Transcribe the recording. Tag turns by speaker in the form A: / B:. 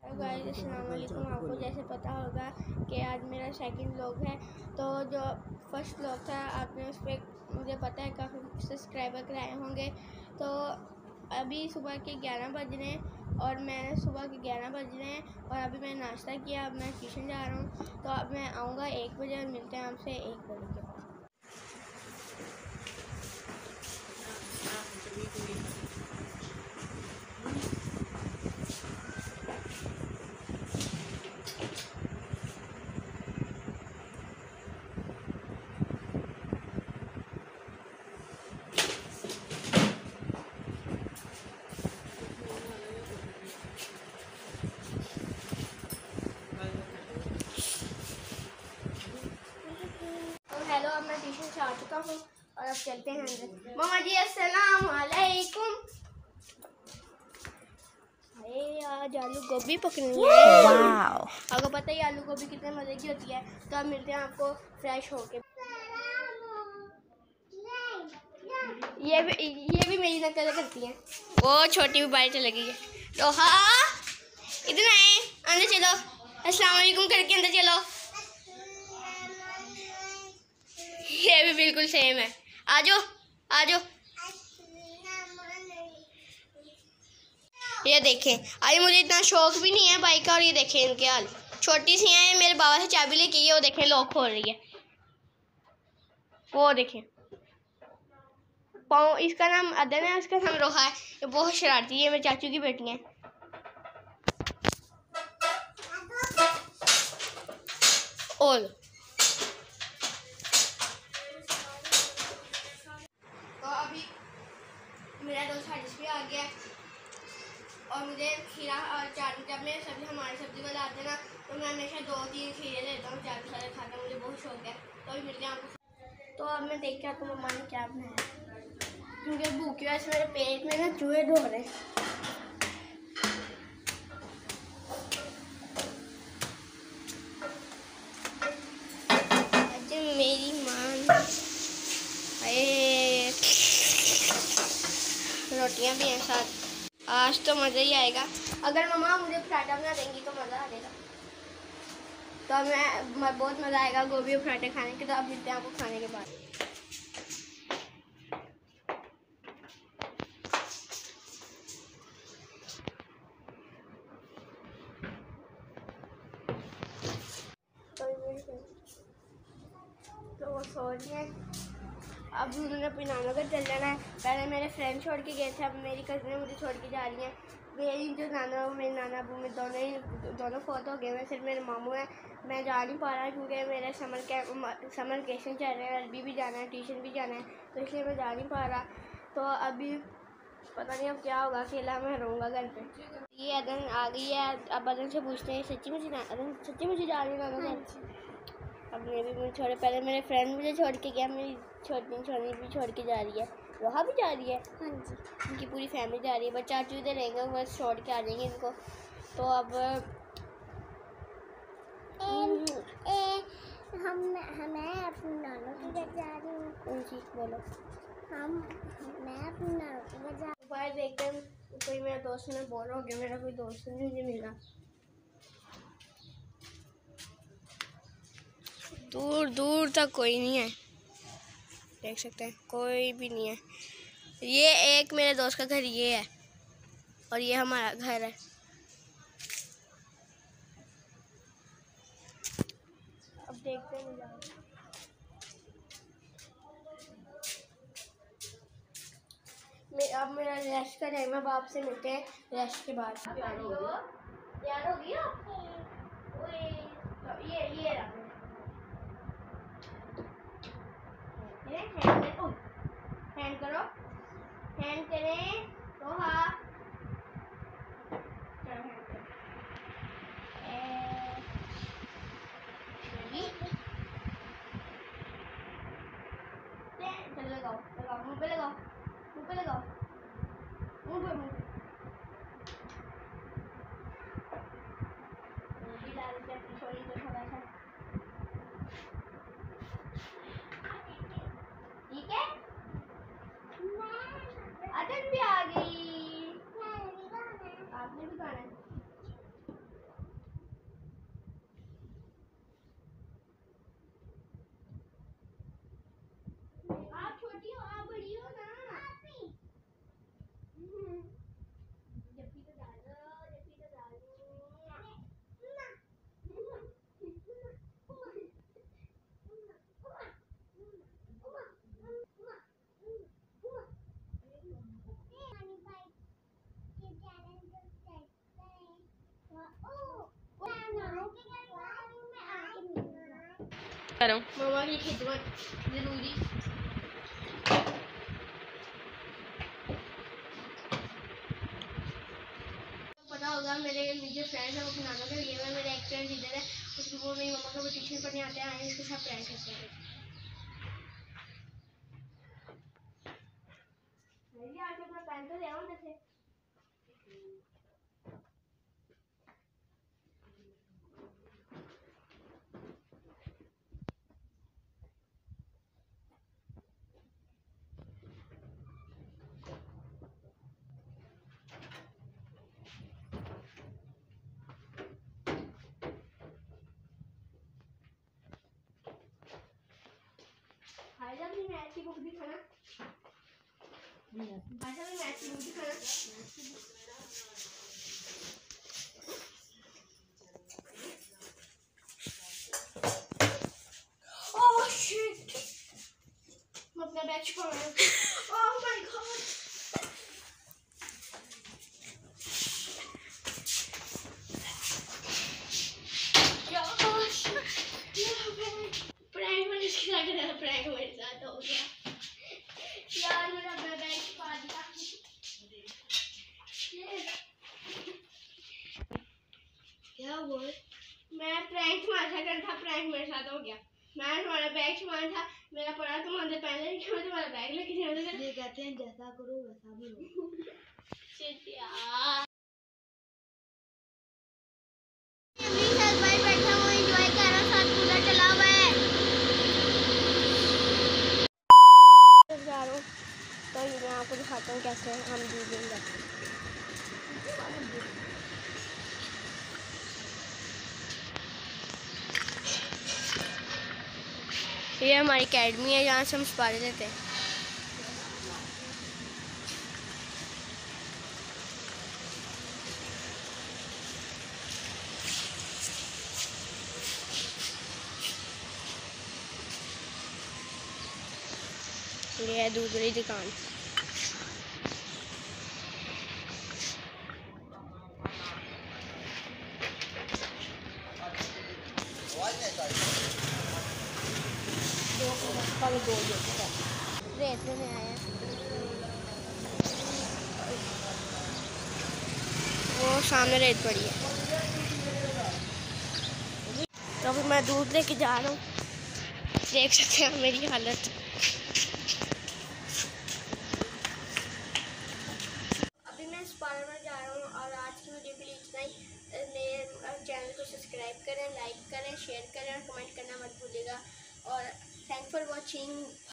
A: Hello guys, अस्सलाम वालेकुम। आपको जैसे पता होगा कि आज मेरा सेकंड व्लॉग है। तो जो फर्स्ट व्लॉग था आपने उस पर मुझे पता है काफ़ी सब्सक्राइबर कराए होंगे। तो अभी सुबह के 11 बज रहे हैं और मैंने सुबह के 11 बज रहे हैं और अभी मैंने नाश्ता किया। अब मैं ट्यूशन जा रहा हूँ, तो अब मैं आऊँगा 1 बजे और मिलते हैं आपसे 1 बजे के बाद। हेलो, अब मैं ट्यूशन से आ चुका हूँ और अब चलते हैं अंदर। मामा जी अस्सलाम वालेकुम। अरे आज आलू गोभी पकड़नी है। आपको पता ही आलू गोभी कितने मज़े की होती है। तो अब मिलते हैं आपको फ्रेश होके। ये भी मेरी नकल करती है। वो छोटी भी बाइट लगी है। तो हाँ, इधर आए, अंदर चलो, अस्सलाम वालेकुम करके अंदर चलो। ये भी बिल्कुल सेम है। आजो आजो। ये देखें, अरे मुझे इतना शौक भी नहीं है बाइक का। और ये देखें इनके हाल, छोटी सी हैं। मेरे बाबा से चाबी लेके ये वो देखें लॉक खोल रही है। वो देखें पाँव, इसका नाम अदन है, उसका नाम रोहा है। ये बहुत शरारती है, मेरे चाचू की बेटी है। और तो अभी मेरा दोस्त हारिस भी आ गया और मुझे खीरा और चाट, जब मैं हमारी सब्जी वाला आते हैं ना, तो मैं हमेशा 2-3 खीरे लेता हूँ। चाट सारे खाता, मुझे बहुत शौक है। तो अभी मिलते हैं आपको। तो अब मैं देख के आपको मम्मा ने क्या बनाया, क्योंकि भूख की वजह से मेरे पेट में ना चूहे दौड़ रहे हैं। मेरी माँ रोटियां भी हैं साथ। आज तो मज़ा ही आएगा। अगर मम्मा मुझे पराठा बना देंगी तो मज़ा आ जाएगा। तो मैं बहुत मज़ा आएगा गोभी और पराठे खाने के। तो अब मिलते हैं आपको खाने के बाद। तो वो सो रही है। अब उन्होंने अपनी नाना घर चल जाना है। पहले मेरे फ्रेंड छोड़ के गए थे, अब मेरी कज़नें मुझे छोड़ के जा रही हैं। मेरी जो नाना वो मेरे नाना अबू में दोनों फौत हो गए हैं। सिर्फ मेरे मामू हैं। मैं जा नहीं पा रहा क्योंकि मेरे समर वेकेशन चल रहे हैं। अरबी भी जाना है, ट्यूशन भी जाना है, तो इसलिए मैं जा नहीं पा रहा। तो अभी पता नहीं अब क्या होगा, अकेला मैं रहूँगा घर पे। ये अदन आ गई है। अब अदन से पूछते हैं सच्ची मुझे जा रही है नाना घर। अब मैं भी मुझे छोड़े, पहले मेरे फ्रेंड मुझे छोड़ के गया, मेरी छोटी भी छोड़ के जा रही है। वहाँ भी जा रही है। हाँ जी, उनकी पूरी फैमिली जा रही है। बस चाचू इधर रहेंगे, बस छोड़ के आ जाएंगे इनको। तो अब मैं अपनी नानों के घर जा रही हूँ। कौन सी बोलो? मैं अपनी नानों के घर जा रही हूँ। बाहर देखते हैं, कोई मेरा दोस्त में बोर हो गया। मेरा कोई दोस्त नहीं मुझे मिला। दूर दूर तक कोई नहीं है, देख सकते हैं कोई भी नहीं है। ये एक मेरे दोस्त का घर ये है और ये हमारा घर है। अब देखते हैं। अब मेरा रेस्ट का टाइम है। अब आपसे मिलते हैं रेस्ट के बाद। तैयार हो गई हो? ये रख हैंड करो, हैंड करें तो हाँ, चलो हैंड करो। चलो लगाओ लगाओ, मुँह पे लगाओ, मुँह पे लगाओ, मुँह पे डाल के अपनी छोरी को थोड़ा सा, ठीक है। अदन भी आ गई। आपने भी खाना है। मामा की खिदमत जरूरी। पता होगा मेरे जो फ्रेंड्स हैं वो बनाना कर गए हैं, मेरे एक फ्रेंड इधर है, उसको वो मेरी मम्मा का वो ट्यूशन पढ़ने आते हैं, आए उसके साथ प्रैंक करते हैं। आज अपना पैन तो ले आओ जैसे। भाई साहब ने मैथ की बुक दिखाना, भाई साहब ने मैथ की बुक दिखाना। ओह शिट, मैं अपना बैग छुपा रहा हूँ। ओह माय गॉड, प्रैंक मैंने इसके साथ किया, प्रैंक मेरे साथ हो गया यार, मैंने अपना बैग छुपा दिया। क्या हुआ? मैं प्रैंक तुम्हारे साथ करता था, प्रैंक मेरे साथ हो गया। मैं तुम्हारा बैग छुपाना था, मेरा पड़ा तुम्हारे पहले कि मैं तुम्हारा बैग लेके जाना था। ये कहते हैं जैसा करो वैसा भी हो। शिट यार, भाई बैठा हूँ, एंजॉय कर रहा हूँ, साथ कूलर चला हुआ है। जा रहा हूँ तो मैं आपको दिखाता हूँ कैसे हम दूध लेंगे। ये हमारी अकेडमी है, जहाँ से हम सिपाही लेते हैं। ये है दूध वाली दुकान। रेत में आए हैं, वो सामने रेत पड़ी है। तो अभी मैं दूध लेके जा रहा हूँ, देख सकते हैं मेरी हालत। अभी मैं स्पार में जा रहा हूँ और आज की वीडियो के लिए इतना ही। मेरे चैनल को सब्सक्राइब करें, लाइक करें, शेयर करें और कमेंट करना मत भूलिएगा। और थैंक्स फॉर वॉचिंग।